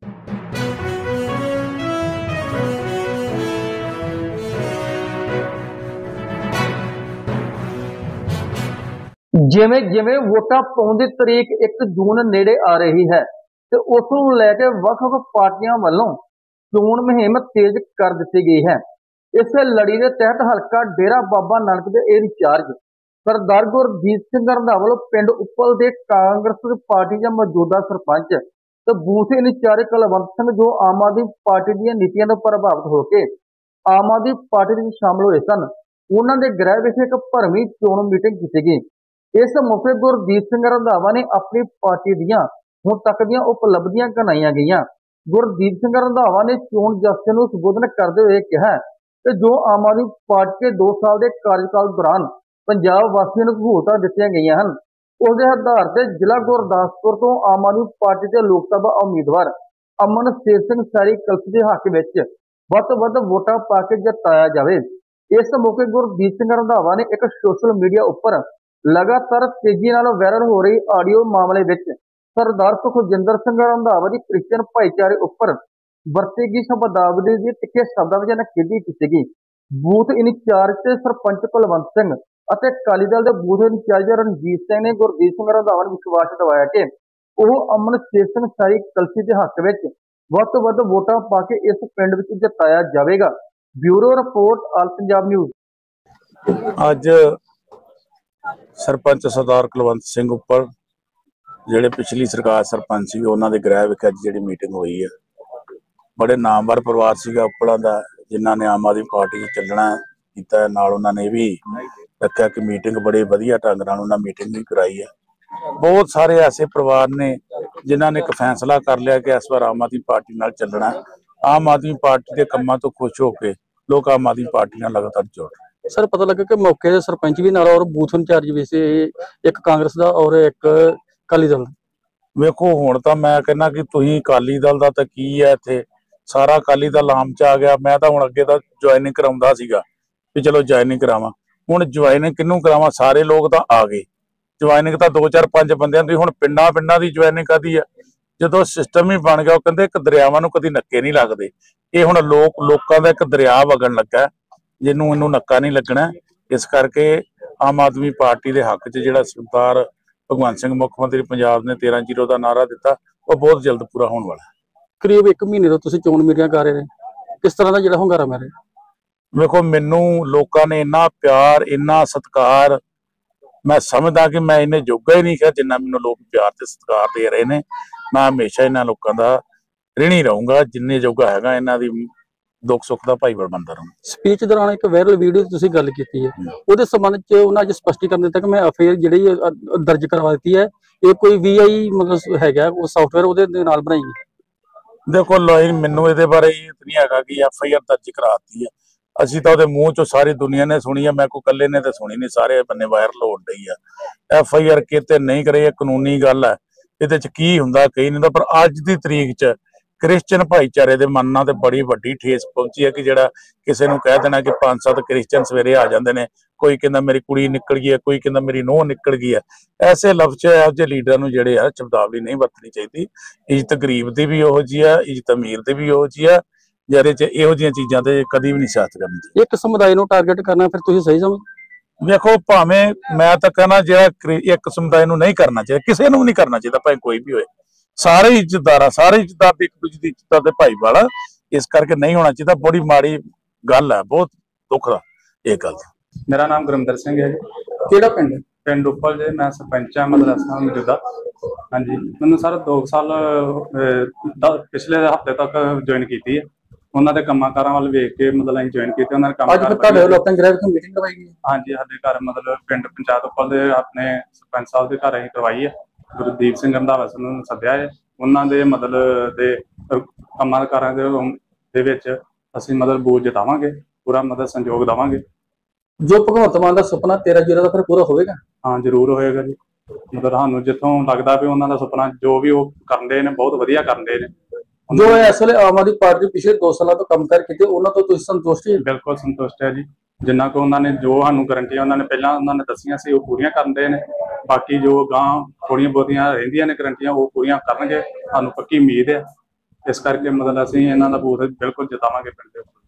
ਜਿਵੇਂ ਜਿਵੇਂ ਵੋਟਾਂ ਪਾਉਣ ਦੀ ਤਰੀਕ 1 ਜੂਨ ਨੇੜੇ ਆ ਰਹੀ ਹੈ ਤੇ ਉਸ ਨੂੰ ਲੈ ਕੇ ਵੱਖ-ਵੱਖ ਪਾਰਟੀਆਂ ਵੱਲੋਂ ਚੋਣ ਮੁਹਿੰਮ ਤੇਜ਼ ਕਰ ਦਿੱਤੀ ਗਈ ਹੈ। ਇਸੇ ਲੜੀ ਦੇ ਤਹਿਤ ਹਲਕਾ ਡੇਰਾ ਬਾਬਾ ਨਾਨਕ ਦੇ ਇੰਚਾਰਜ ਸਰਦਾਰ ਗੁਰਦੀਪ ਸਿੰਘ ਰੰਧਾਵਾ ਵੱਲੋਂ ਪਿੰਡ ਉੱਪਲ ਦੇ ਕਾਂਗਰਸ ਪਾਰਟੀ ਦੇ ਮੌਜੂਦਾ ਸਰਪੰਚ ਤੇ ਬੂਥ ਇੰਚਾਰਜ ਕੁਲਵੰਤ ਸਿੰਘ ਜੋ ਆਮ ਆਦਮੀ ਪਾਰਟੀ ਦੀਆਂ ਨੀਤੀਆਂ ਤੋਂ ਪ੍ਰਭਾਵਿਤ ਹੋ ਕੇ ਆਮ ਆਦਮੀ ਪਾਰਟੀ ਵਿੱਚ ਸ਼ਾਮਲ ਹੋਏ ਸਨ, ਉਹਨਾਂ ਦੇ ਗ੍ਰਹਿ ਵਿਖੇ ਇੱਕ ਭਰਵੀਂ ਚੋਣ ਮੀਟਿੰਗ ਕੀਤੀ ਗਈ। ਇਸ ਮੌਕੇ ਗੁਰਦੀਪ ਸਿੰਘ ਰੰਧਾਵਾ ਨੇ ਆਪਣੀ ਪਾਰਟੀ ਦੀਆਂ ਹੁਣ ਤੱਕ ਦੀਆਂ ਉਪਲਬਧੀਆਂ ਗਿਣਾਈਆਂ ਗਈਆਂ। ਗੁਰਦੀਪ ਸਿੰਘ ਰੰਧਾਵਾ ਨੇ ਚੋਣ ਜਥੇ ਨੂੰ ਸੰਬੋਧਨ ਕਰਦੇ ਹੋਏ ਕਿਹਾ ਕਿ ਜੋ ਆਮ ਆਦਮੀ ਪਾਰਟੀ ਦੇ 2 ਸਾਲ ਦੇ ਕਾਰਜਕਾਲ ਦੌਰਾਨ ਪੰਜਾਬ ਵਾਸੀਆਂ ਨੂੰ ਸਹੂਲਤਾਂ ਦਿੱਤੀਆਂ ਗਈਆਂ ਹਨ, ਉਸ ਦੇ ਆਧਾਰ ਤੇ ਜ਼ਿਲ੍ਹਾ ਗੁਰਦਾਸਪੁਰ ਤੋਂ ਆਮ ਆਦਮੀ ਪਾਰਟੀ ਦੇ ਲੋਕ ਸਭਾ ਉਮੀਦਵਾਰ ਅਮਨਸ਼ੇਰ ਸਿੰਘ ਸੈਰੀ ਕਲਸੀ ਦੇ ਹੱਕ ਵਿੱਚ ਵੱਧ ਤੋਂ ਵੱਧ ਵੋਟਾਂ ਪਾ ਕੇ ਜਿਤਾਇਆ ਜਾਵੇ। ਇਸ ਮੌਕੇ ਗੁਰਦੀਪ ਸਿੰਘ ਰੰਧਾਵਾ ਨੇ ਇੱਕ ਸੋਸ਼ਲ ਮੀਡੀਆ ਉੱਪਰ ਲਗਾਤਾਰ ਤੇਜ਼ੀ ਨਾਲ ਵਾਇਰਲ ਹੋ ਰਹੀ ਆਡੀਓ ਮਾਮਲੇ ਵਿੱਚ ਸਰਦਾਰ ਸੁਖਜਿੰਦਰ ਸਿੰਘ ਰੰਧਾਵਾ ਦੀ ਕ੍ਰਿਸਚਨ ਭਾਈਚਾਰੇ ਉੱਪਰ ਵਰਤੀ ਗਈ ਸ਼ਬਦਾਵਲੀ ਦੀ ਤਿੱਖੇ ਸ਼ਬਦਾਂ ਵਿੱਚ ਨਿਖੇਧੀ ਕੀਤੀ ਗਈ। ਬੂਥ ਇੰਚਾਰਜ ਤੇ ਸਰਪੰਚ ਕੁਲਵੰਤ ਸਿੰਘ ਅਤੇ ਅਕਾਲੀ ਦਲ ਦੇ ਬੂਥ ਇੰਚਾਰਜ ਰਣਜੀਤ ਸਿੰਘ ਨੇ ਗੁਰਦੀਪ ਸਿੰਘ ਰੰਧਾਵਾ ਨੂੰ ਵਿਸ਼ਵਾਸ ਦਿਵਾਇਆ ਕਿ ਉਹ ਅਮਨਸ਼ੇਰ ਸਿੰਘ ਸੈਰੀ ਕਲਸੀ ਦੇ ਹੱਕ ਵਿੱਚ ਵੱਧ ਤੋਂ ਵੱਧ ਵੋਟਾਂ ਪਾ ਕੇ ਇਸ ਪਿੰਡ ਵਿੱਚ ਜਿਤਾਇਆ ਜਾਵੇਗਾ। Bureau report, all Punjab news. ਅੱਜ ਸਰਪੰਚ ਸਰਦਾਰ ਕੁਲਵੰਤ ਸਿੰਘ ਉੱਪਰ ਜਿਹੜੇ ਪਿਛਲੀ ਸਰਕਾਰ ਸਰਪੰਚ ਸੀ, ਉਹਨਾਂ ਦੇ ਗ੍ਰਹਿ ਵਿਖੇ ਅੱਜ ਜਿਹੜੀ ਮੀਟਿੰਗ ਹੋਈ ਹੈ, ਬੜੇ ਨਾਮਵਰ ਪਰਿਵਾਰ ਸੀਗਾ ਉੱਪਲਾਂ ਦਾ, ਜਿਨ੍ਹਾਂ ਨੇ ਆਮ ਆਦਮੀ ਪਾਰਟੀ 'ਚ ਚੱਲਣਾ ਕੀਤਾ। ਨਾਲ ਉਹਨਾਂ ਨੇ ਇਹ ਵੀ ਰੱਖਿਆ ਕਿ ਮੀਟਿੰਗ ਬੜੇ ਵਧੀਆ ਢੰਗ ਨਾਲ ਉਹਨਾਂ ਮੀਟਿੰਗ ਵੀ ਕਰਾਈ ਹੈ। ਬਹੁਤ ਸਾਰੇ ਐਸੇ ਪਰਿਵਾਰ ਨੇ ਜਿਨ੍ਹਾਂ ਨੇ ਇੱਕ ਫੈਸਲਾ ਕਰ ਲਿਆ ਕਿ ਇਸ ਵਾਰ ਆਮ ਆਦਮੀ ਪਾਰਟੀ ਨਾਲ ਚੱਲਣਾ। ਆਮ ਆਦਮੀ ਪਾਰਟੀ ਦੇ ਕੰਮਾਂ ਤੋਂ ਖੁਸ਼ ਹੋ ਕੇ ਲੋਕ ਆਮ ਆਦਮੀ ਪਾਰਟੀ ਨਾਲ ਲਗਾਤਾਰ ਜੁੜ ਰਹੇ। ਸਰ, ਪਤਾ ਲੱਗਾ ਕਿ ਮੌਕੇ ਦੇ ਸਰਪੰਚ ਵੀ ਨਾਲ ਔਰ ਬੂਥ ਇੰਚਾਰਜ ਵੀ ਸੀ, ਇੱਕ ਕਾਂਗਰਸ ਦਾ ਔਰ ਇੱਕ ਅਕਾਲੀ ਦਲ ਦਾ। ਵੇਖੋ, ਹੁਣ ਤਾਂ ਮੈਂ ਕਹਿੰਦਾ ਕਿ ਤੁਸੀਂ ਅਕਾਲੀ ਦਲ ਦਾ ਤਾਂ ਕੀ ਹੈ, ਇੱਥੇ ਸਾਰਾ ਅਕਾਲੀ ਦਲ ਆਮ ਚ ਆ ਗਿਆ। ਮੈਂ ਤਾਂ ਹੁਣ ਅੱਗੇ ਤਾਂ ਜੁਆਇਨਿੰਗ ਕਰਾਉਂਦਾ ਸੀਗਾ ਵੀ ਚਲੋ ਜੁਆਇਨਿੰਗ ਕਰਾਵਾਂ, ਹੁਣ ਜੁਆਇਨਿੰਗ ਕਿਹਨੂੰ ਕਰਾਵਾਂ? ਸਾਰੇ ਲੋਕ ਤਾਂ ਆ ਗਏ। ਜੁਆਇਨਿੰਗ ਤਾਂ 2 4 5 ਬੰਦਿਆਂ ਦੀ, ਹੁਣ ਪਿੰਡਾਂ ਦੀ ਜੁਆਇਨਿੰਗ ਕਾਹਦੀ ਆ? ਜਦੋਂ ਸਿਸਟਮ ਹੀ ਬਣ ਗਿਆ, ਉਹ ਕਹਿੰਦੇ ਇੱਕ ਦਰਿਆਵਾਂ ਨੂੰ ਕਦੀ ਨੱਕੇ ਨਹੀਂ ਲੱਗਦੇ। ਇਹ ਹੁਣ ਲੋਕਾਂ ਦਾ ਇੱਕ ਦਰਿਆ ਵਗਣ ਲੱਗਾ, ਇਹਨੂੰ ਨੱਕਾ ਨਹੀਂ ਲੱਗਣਾ। ਇਸ ਕਰਕੇ ਆਮ ਆਦਮੀ ਪਾਰਟੀ ਦੇ ਹੱਕ 'ਚ ਜਿਹੜਾ ਸਰਦਾਰ ਭਗਵੰਤ ਸਿੰਘ ਮੁੱਖ ਮੰਤਰੀ ਪੰਜਾਬ ਨੇ 13-0 ਦਾ ਨਾਅਰਾ ਦਿੱਤਾ, ਉਹ ਬਹੁਤ ਜਲਦ ਪੂਰਾ ਹੋਣ ਵਾਲਾ ਹੈ। ਕਰੀਬ 1 ਮਹੀਨੇ ਤੋਂ ਤੁਸੀਂ ਚੋਣ ਮੀਟਿੰਗਾਂ ਕਰ ਰਹੇ ਨੇ, ਕਿਸ ਤਰ੍ਹਾਂ ਦਾ ਜਿਹੜਾ ਹੁੰਗਾਰਾ ਮਿਲ ਰਿਹਾ? ਵੇਖੋ, ਮੈਨੂੰ ਲੋਕਾਂ ਨੇ ਇੰਨਾ ਪਿਆਰ, ਇੰਨਾ ਸਤਿਕਾਰ, ਮੈਂ ਸਮਝਦਾ ਕਿ ਮੈਂ ਇਹਨੇ ਜੋਗਾ ਹੀ ਨਹੀਂ ਕਿਹਾ ਜਿੰਨਾ ਮੈਨੂੰ ਲੋਕ ਪਿਆਰ ਤੇ ਸਤਿਕਾਰ ਦੇ ਰਹੇ ਨੇ। ਮੈਂ ਹਮੇਸ਼ਾ ਇਹਨਾਂ ਲੋਕਾਂ ਦਾ ऋणी ਰਹੂੰਗਾ, ਜਿੰਨੇ ਜੋਗਾ ਹੈਗਾ ਇਹਨਾਂ ਦੀ ਦੁੱਖ ਸੁੱਖ ਦਾ ਭਾਈਵਾਲ ਬਣਦਾ ਰਹੂੰ। ਸਪੀਚ ਦੌਰਾਨ ਇੱਕ ਵਾਇਰਲ ਵੀਡੀਓ ਤੁਸੀਂ ਗੱਲ ਕੀਤੀ ਹੈ, ਉਹਦੇ ਸੰਬੰਧ ਚ ਉਹਨਾਂ ਅੱਜ ਸਪਸ਼ਟੀਕਰਨ ਦਿੱਤਾ ਕਿ ਮੈਂ ਅਫੇਅਰ ਜਿਹੜੀ ਦਰਜ ਕਰਵਾ ਦਿੱਤੀ ਹੈ, ਇਹ ਕੋਈ VI ਮਤਲਬ ਹੈਗਾ ਉਹ ਸੌਫਟਵੇਅਰ ਉਹਦੇ ਨਾਲ ਬਣਾਈ ਹੈ। ਦੇਖੋ ਲੋਈ, ਮੈਨੂੰ ਇਹਦੇ ਬਾਰੇ ਇਹ ਨਹੀਂ ਹੈਗਾ ਕਿ FIR ਦਰਜ ਕਰਾਤੀ ਹੈ। ਅਸੀਂ ਤਾਂ ਉਹਦੇ ਮੂੰਹ ਚੋਂ ਸਾਰੀ ਦੁਨੀਆ ਨੇ ਸੁਣੀ ਆ, ਮੈਂ ਕੋਈ ਇਕੱਲੇ ਨੇ ਤਾਂ ਸੁਣੀ ਨਹੀਂ, ਸਾਰੇ ਬੰਨੇ ਵਾਇਰਲ ਹੋਣ ਡਈ ਆ। FIR ਕਿਤੇ ਨਹੀਂ ਕਰੇ, ਇਹ ਕਾਨੂੰਨੀ ਗੱਲ ਹੈ, ਇਹਦੇ ਚ ਕੀ ਹੁੰਦਾ ਕਈ ਨਹੀਂ ਹੁੰਦਾ। ਪਰ ਅੱਜ ਦੀ ਤਰੀਕ ਚ ਕ੍ਰਿਸਚਨ ਭਾਈਚਾਰੇ ਦੇ ਮਨਾਂ ਤੇ ਬੜੀ ਵੱਡੀ ਠੇਸ ਪਹੁੰਚੀ ਹੈ ਕਿ ਜਿਹੜਾ ਕਿਸੇ ਨੂੰ ਕਹਿ ਦੇਣਾ ਕਿ 5-7 ਕ੍ਰਿਸਚਨ ਸਵੇਰੇ ਆ ਜਾਂਦੇ ਨੇ, ਕੋਈ ਕਹਿੰਦਾ ਮੇਰੀ ਕੁੜੀ ਨਿਕਲ ਗਈ ਹੈ, ਕੋਈ ਕਹਿੰਦਾ ਮੇਰੀ ਨੂੰਹ ਨਿਕਲ ਗਈ ਹੈ। ਐਸੇ ਲਫ਼ਜ਼ ਇਹੋ ਜਿਹੇ ਲੀਡਰਾਂ ਨੂੰ ਜਿਹੜੇ ਆ ਸ਼ਬਦਾਵਲੀ ਨਹੀਂ ਵਰਤਣੀ ਚਾਹੀਦੀ। ਇੱਜ਼ਤ ਗਰੀਬ ਦੀ ਵੀ ਉਹੋ ਜਿਹੀ ਆ, ਇੱਜ਼ਤ ਅਮੀਰ ਦੀ ਵੀ ਉਹੋ ਜਿਹੀ ਆ, ਜਿਹਦੇ ਚ ਇਹੋ ਜਿਹੀਆਂ ਚੀਜ਼ਾਂ ਤੇ ਕਦੀ ਵੀ ਨਹੀਂ ਸਿਆਸਤ ਕਰਨੀ ਚਾਹੀਦੀ। ਇੱਕ ਸਮੁਦਾਇ ਨੂੰ ਟਾਰਗੇਟ ਕਰਨਾ ਫਿਰ ਤੁਸੀਂ ਸਹੀ ਸਮਝ? ਵੇਖੋ, ਭਾਵੇਂ ਮੈਂ ਤਾਂ ਕਹਿਣਾ ਜਿਹੜਾ ਇੱਕ ਸਮੁਦਾਇ ਨੂੰ ਨਹੀਂ ਕਰਨਾ ਚਾਹੀਦਾ, ਕਿਸੇ ਨੂੰ ਵੀ ਨਹੀਂ ਕਰਨਾ ਚਾਹੀਦਾ, ਭਾਵੇਂ ਕੋਈ ਵੀ ਹੋਏ। ਸਾਰੇ ਇੱਜ਼ਤਦਾਰ ਇੱਕ ਦੂਜੇ ਦੀ ਇੱਜ਼ਤ ਦੇ ਭਾਈਵਾਲ, ਇਸ ਕਰਕੇ ਨਹੀਂ ਹੋਣਾ ਚਾਹੀਦਾ। ਬੜੀ ਮਾੜੀ ਗੱਲ ਹੈ, ਬਹੁਤ ਦੁੱਖ ਦਾ ਇਹ ਗੱਲ। ਮੇਰਾ ਨਾਮ ਗੁਰਿੰਦਰ ਸਿੰਘ ਹੈ ਜੀ। ਕਿਹੜਾ ਪਿੰਡ? ਪਿੰਡ ਉੱਪਲ ਜੇ, ਮੈਂ ਸਰਪੰਚ ਹਾਂ ਮਦਰਸਾ ਮੌਜੂਦਾ। ਹਾਂਜੀ, ਮੈਨੂੰ ਸਰ 2 ਸਾਲ ਪਿਛਲੇ ਹਫ਼ਤੇ ਤੱਕ ਜੁਆਇਨ ਕੀਤੀ ਹੈ। ਉਹਨਾਂ ਦੇ ਕੰਮਾਂ ਕਾਰਾਂ ਵੱਲ ਵੇਖ ਕੇ ਮਤਲਬ ਅਸੀਂ ਜੁਆਇਨ ਕੀਤੇ। ਉਹਨਾਂ ਨੇ ਕੰਮ ਮੀਟਿੰਗ ਕਰਵਾਈ ਗਈ? ਹਾਂਜੀ, ਸਾਡੇ ਘਰ ਮਤਲਬ ਪਿੰਡ ਪੰਚਾਇਤ ਉੱਪਲ ਦੇ ਆਪਣੇ ਸਰਪੰਚ ਸਾਹਿਬ ਦੇ ਘਰ ਅਸੀਂ ਕਰਵਾਈ ਹੈ। ਗੁਰਦੀਪ ਸਿੰਘ ਰੰਧਾਵਾ ਨੂੰ ਸੱਦਿਆ ਹੈ। ਉਹਨਾਂ ਦੇ ਮਤਲਬ ਦੇ ਕੰਮਾਂ ਕਾਰਾਂ ਦੇ ਵਿੱਚ ਅਸੀਂ ਮਤਲਬ ਬੋਝ ਜਿਤਾਵਾਂਗੇ, ਪੂਰਾ ਮਤਲਬ ਸੰਯੋਗ ਦੇਵਾਂਗੇ। ਜੋ ਭਗਵੰਤ ਮਾਨ ਦਾ ਸੁਪਨਾ 13-0 ਦਾ ਫਿਰ ਪੂਰਾ ਹੋਵੇਗਾ? ਹਾਂ, ਜ਼ਰੂਰ ਹੋਏਗਾ ਜੀ। ਮਤਲਬ ਸਾਨੂੰ ਜਿੱਥੋਂ ਲੱਗਦਾ ਵੀ ਉਹਨਾਂ ਦਾ ਸੁਪਨਾ ਜੋ ਵੀ ਉਹ ਕਰਦੇ ਨੇ ਬਹੁਤ ਵਧੀਆ ਕਰਦੇ ਨੇ। ਜੋ ਇਸ ਵੇਲੇ ਆਮ ਆਦਮੀ ਪਾਰਟੀ ਪਿਛਲੇ 2 ਸਾਲਾਂ ਤੋਂ ਕੰਮ ਕਰ ਕੀਤੇ, ਉਹਨਾਂ ਤੋਂ ਤੁਸੀਂ ਸੰਤੁਸ਼ਟ ਹੋ? ਬਿਲਕੁਲ ਸੰਤੁਸ਼ਟ ਹੈ ਜੀ। ਜਿੰਨਾ ਕੁ ਉਹਨਾਂ ਨੇ ਜੋ ਸਾਨੂੰ ਗਰੰਟੀਆਂ ਉਹਨਾਂ ਨੇ ਦੱਸੀਆਂ ਸੀ, ਉਹ ਪੂਰੀਆਂ ਕਰਦੇ ਨੇ। ਬਾਕੀ ਜੋ ਗਾਂ ਥੋੜੀਆਂ ਬਹੁਤੀਆਂ ਰਹਿੰਦੀਆਂ ਨੇ ਗਰੰਟੀਆਂ, ਉਹ ਪੂਰੀਆਂ ਕਰਨਗੇ, ਸਾਨੂੰ ਪੱਕੀ ਉਮੀਦ ਹੈ। ਇਸ ਕਰਕੇ ਮਤਲਬ ਅਸੀਂ ਇਹਨਾਂ ਦਾ ਬੂਥ ਬਿਲਕੁਲ ਜਿਤਾਵਾਂਗੇ ਪਿੰਡ ਦੇ।